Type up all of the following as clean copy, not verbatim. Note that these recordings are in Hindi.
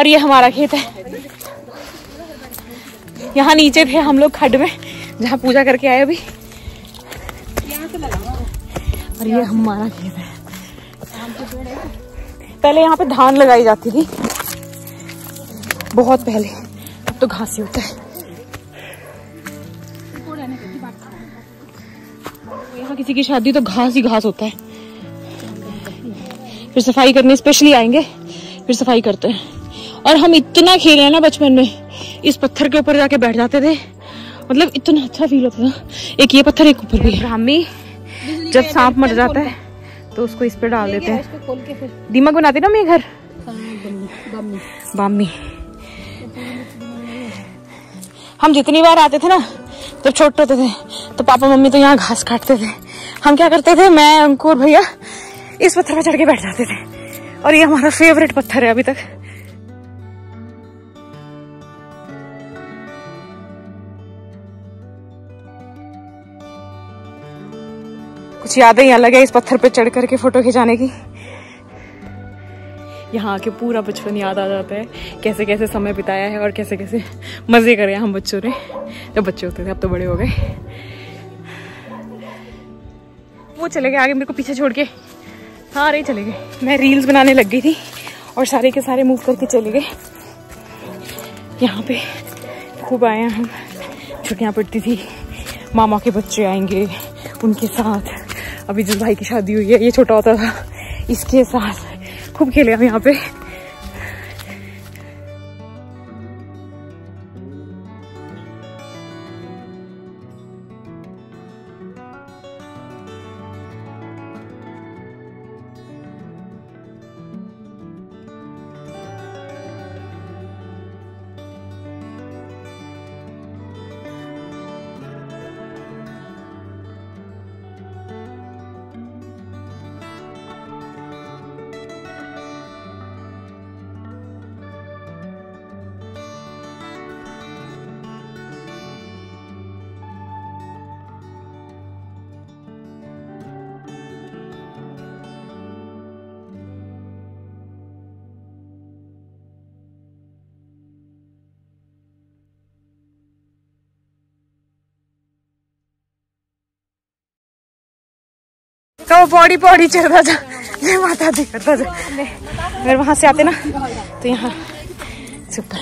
और ये हमारा खेत है। यहाँ नीचे थे हम लोग खड्ड में, जहाँ पूजा करके आए अभी। और ये हमारा खेत है। पहले यहाँ पे धान लगाई जाती थी, बहुत पहले। अब तो घास ही होता है। यहाँ किसी की शादी तो घास ही घास होता है। फिर सफाई करने स्पेशली आएंगे, फिर सफाई करते हैं। और हम इतना खेले हैं ना बचपन में, इस पत्थर के ऊपर जाके बैठ जाते थे, मतलब इतना अच्छा फील होता था। एक ये पत्थर, एक ऊपर भी है। ब्राह्मी जब सांप मर जाता है तो उसको इस पे डाल देते हैं। दीमक बनाते ना मेरे घर, बामी। हम जितनी बार आते थे ना जब छोटे होते थे, तो पापा मम्मी तो यहाँ घास काटते थे। हम क्या करते थे, मैं अंकुर भैया इस पत्थर पर चढ़ के बैठ जाते थे। और ये हमारा फेवरेट पत्थर है अभी तक। कुछ यादें ही अलग है इस पत्थर पे चढ़ करके फोटो खिंचाने की। यहाँ आके पूरा बचपन याद आ जाता है, कैसे कैसे समय बिताया है और कैसे कैसे मजे करे हम बच्चों ने, जब बच्चे होते थे। अब तो बड़े हो गए। वो चले गए आगे, मेरे को पीछे छोड़ के। सारे चले गए। मैं रील्स बनाने लग गई थी और सारे के सारे मूव करके चले गए। यहाँ पे खूब आए हैं हम। छुट्टियाँ पड़ती थी, मामा के बच्चे आएंगे, उनके साथ। अभी जिस भाई की शादी हुई है, ये छोटा होता था, इसके साथ खूब खेले हम यहाँ पे। तो पौड़ी पौड़ी चढ़ता जा, ये माता दी करता जा। अगर वहां से आते ना तो यहाँ सुपर।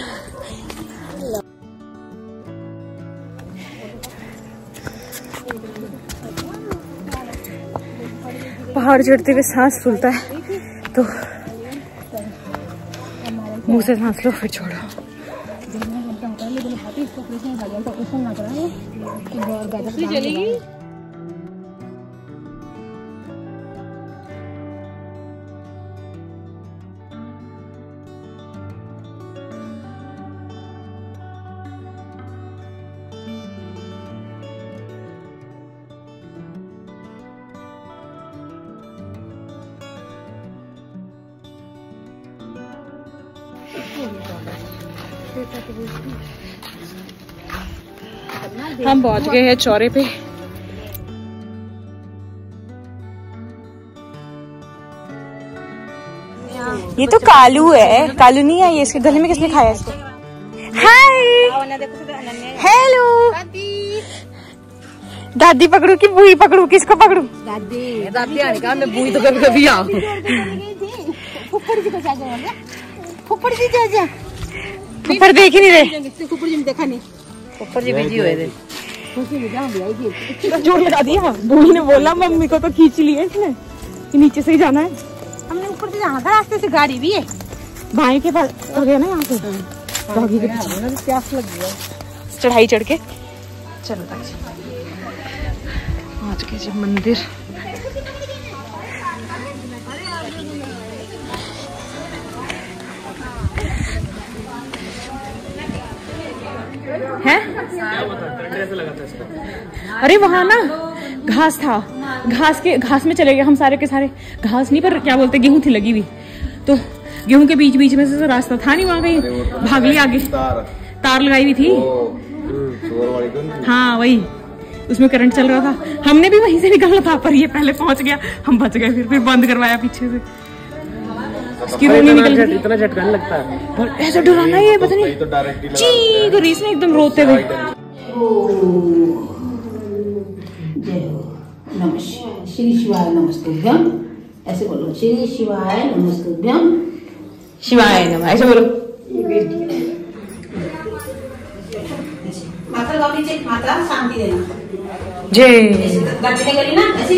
पहाड़ चढ़ते हुए सांस फूलता है, तो मुंह से सांस लो फिर छोड़ो। चलेगी हम पहुंच गए हैं चौरे पे। ये तो कालू है, कालू नहीं है ये। इसके गले में किसने खाया इसको? Hi, hello. दादी पकड़ू कि बूई पकड़ू? किसको पकड़ू? दादी। दादी आने का, मैं बूई तो कभी कभी आऊँ। फुफड़ जी को जा। फुफड़ देख ही नहीं रहे। फुफड़ जी ने देखा नहीं। फुफड़ जी बिजी हुए थे। जोर लगा दिया। बूढ़ी ने बोला मम्मी को तो खींच लिया इसने कि नीचे से ही जाना है। हमने ऊपर से जाना था, रास्ते से गाड़ी भी है। भाई के पास हो गया ना यहाँ से, डॉगी के पीछे प्यास लग गया। चढ़ाई चढ़ के चलो आज के जी मंदिर। है? अरे वहाँ ना घास था, घास में चले गए हम सारे के सारे। घास नहीं पर क्या बोलते, गेहूं थी लगी हुई, तो गेहूं के बीच बीच में से रास्ता था नहीं, वहाँ कहीं भाग लिया आगे। तार लगाई हुई थी। हाँ वही, उसमें करंट चल रहा था। हमने भी वहीं से निकलना था, पर ये पहले पहुंच गया, हम बच गए। फिर बंद करवाया पीछे से। इसकी रोनी निकल गई। इतना झटका नहीं लगता है और ऐसा डराना है, पता नहीं ची करी इसने एकदम रोते हुए। श्री शिवाय नमस्तुभ्यम, ऐसे बोलो, श्री शिवाय नमस्तुभ्यम, शिवाय नमः, ऐसे बोलो। माता गौरी जी, माता शांति देना, जय। बचने करी ना ऐसे।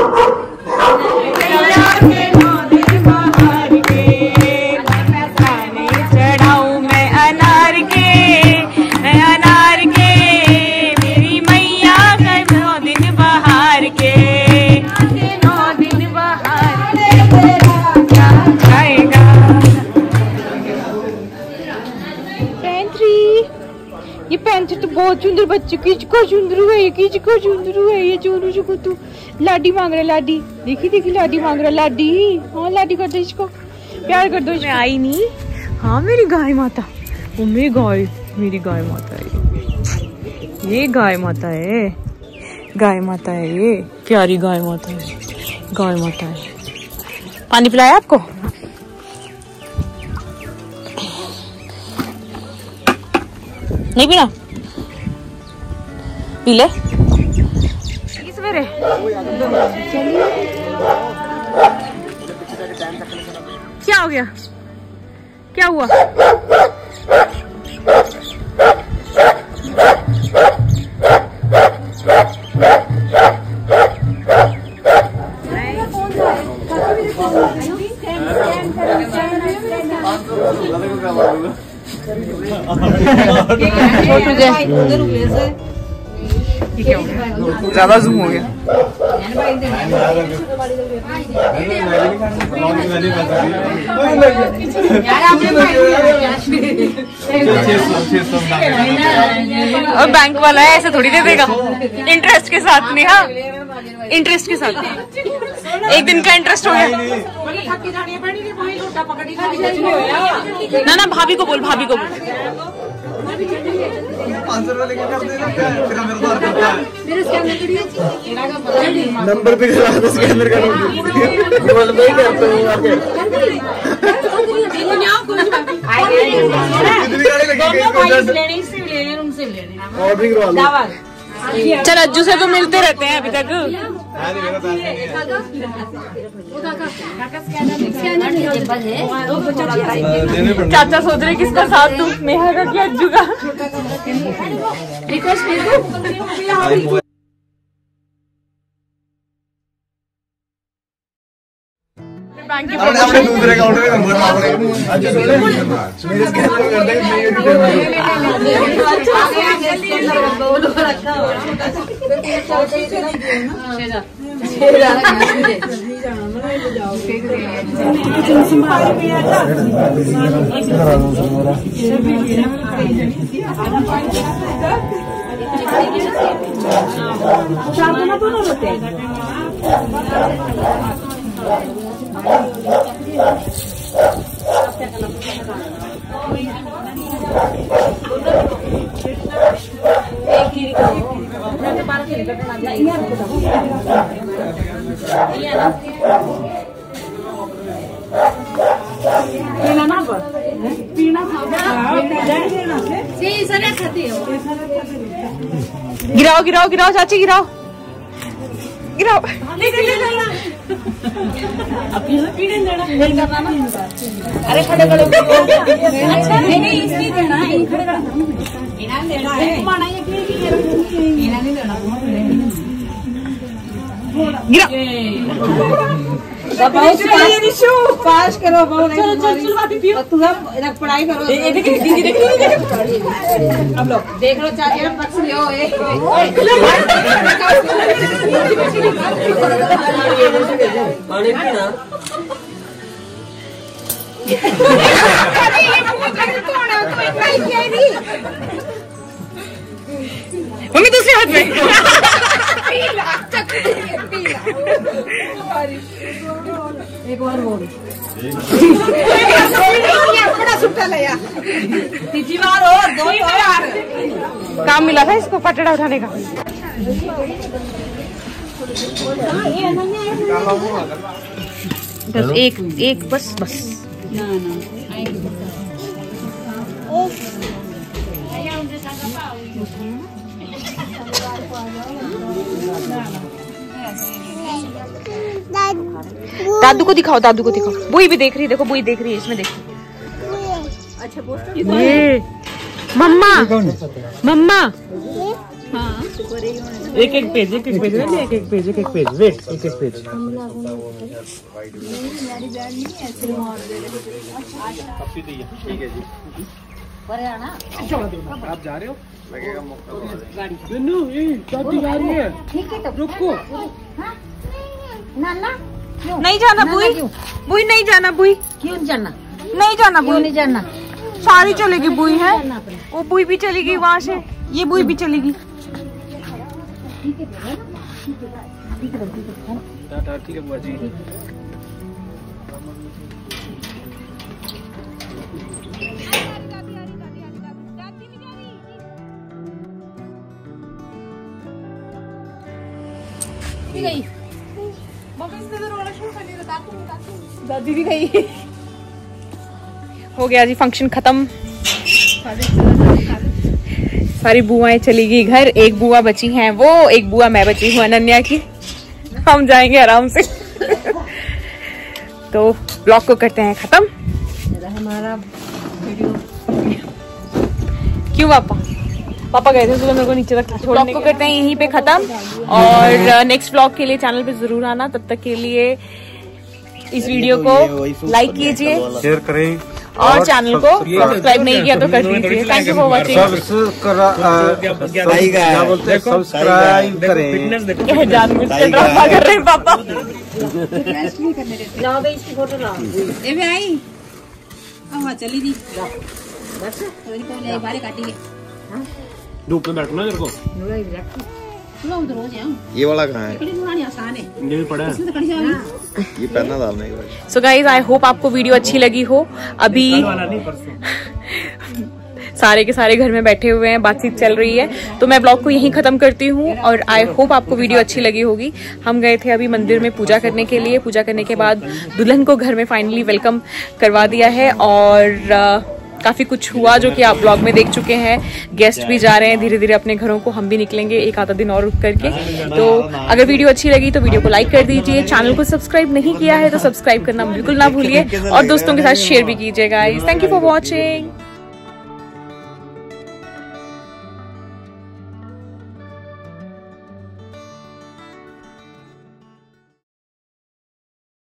चढ़ाऊं मैं अनार के, अनार के, मेरी मैया का 9 दिन बहार के, 9 दिन बहार जाएगा। पैंथरी, ये पैंथर तो बहुत सुंदर बच्चे, किसका सुंदर है ये, किसका सुंदर है ये। चोरू चुको तू लाडी मांग रहा है, लाडी देखी देखी लाडी मांग रहा है, लाडी। हाँ लाडी कर दो इसको, प्यार कर दो। मैं आई नहीं। हाँ मेरी गाय माता, वो मेरी गाय माता है ये गाय माता है, गाय माता है ये, प्यारी गाय माता है, गाय माता है। पानी पिलाया आपको? नहीं पीना? पी ले सवेरे। क्या हो गया, क्या हुआ? ज्यादा जूम हो गया। और बैंक वाला है ऐसे थोड़ी दे देगा, इंटरेस्ट के साथ नहीं। हाँ इंटरेस्ट के साथ, एक दिन का इंटरेस्ट हो गया ना। ना भाभी को बोल, भाभी को बोल। नंबर पे स्कैनर का चल अज्जू से तो मिलते रहते हैं अभी तक। चाचा सोच रहे किसका साथ दूं, नेहा का कि अज्जू का। रिक्वेस्ट बैंक की दूसरे अकाउंट में नंबर मेरे स्कैनर कर गिराओ गिराओ गिराओ चाची, गिराओ गिराओ। अरे खड़े खड़े, अच्छा नहीं इसलिए देना, खड़े खड़े पास करो, पढ़ाई करो। अब लोग देख लो, चाची पक्ष लो। मम्मी दूसरे हाथ में। एक बार बोल, तीसरी बार और 2 बार काम मिला था इसको पटड़ा उठाने का। बस एक बस दादू को दिखाओ, दादू को दिखाओ। बुई भी देख रही है, देखो बुई देख रही है, इसमें देखो। ये मम्मा, मम्मा एक एक पेज, एक एक पेज, एक एक पेज, एक एक पेज, वेट, एक एक पेज। ठीक है जी। आप जा रहे हो? लगेगा मौका। दादी जा रही है। ठीक है, तो रुको। नहीं जाना बुई, बुई नहीं जाना, बुई क्यों जाना? नहीं जाना, बुई नहीं जाना। सारी चलेगी, बुई है वो, बुई भी चलेगी वहाँ से, ये बुई भी चलेगी। ठीक है बुआ जी। गई दादी भी गई। हो गया जी फंक्शन खत्म, सारी बुआएं चली गई घर, एक बुआ बची हैं वो, एक बुआ मैं बची हूँ अनन्या की। हम जाएंगे आराम से। तो ब्लॉग को करते हैं खत्म। हमारा वीडियो क्यों पापा गए थे सुबह मेरे को नीचे तक छोड़ने। ब्लॉग को करते हैं यहीं पे खत्म, और नेक्स्ट ब्लॉग के लिए चैनल पे जरूर आना। तब तक के लिए इस वीडियो को लाइक कीजिए, शेयर करें, और चैनल को सब्सक्राइब नहीं किया तो कर दीजिए। Thank you for watching. Subscribe करें। क्या जानबूझ के ड्रामा कर रहे हैं पापा। लाओ भाई इसकी फोटो लाओ। ए भी आई अब चली दी बस थोड़ी को ले बारे काटी है। धूप में बैठना मेरे को। लो उधर हो जाओ। ये वाला कहाँ है? कड़ी बनानी आसान है, ये भी पड़ा है। इसमें तो कड़ी जाएगी। ये पहना डालने के बाद। सो गाइज आई होप आपको वीडियो अच्छी लगी हो। अभी वाला नहीं, परसों। सारे के सारे घर में बैठे हुए हैं, बातचीत चल रही है, तो मैं ब्लॉग को यहीं खत्म करती हूँ। और आई होप आपको वीडियो अच्छी लगी होगी। हम गए थे अभी मंदिर में पूजा करने के लिए, पूजा करने के बाद दुल्हन को घर में फाइनली वेलकम करवा दिया है, और काफी कुछ हुआ जो कि आप ब्लॉग में देख चुके हैं। गेस्ट भी जा रहे हैं धीरे धीरे अपने घरों को, हम भी निकलेंगे एक आधा दिन और रुक करके। तो अगर वीडियो अच्छी लगी तो वीडियो को लाइक कर दीजिए, चैनल को सब्सक्राइब नहीं किया है तो सब्सक्राइब करना बिल्कुल ना भूलिए, और दोस्तों के साथ शेयर भी कीजिएगा। Thank you for watching.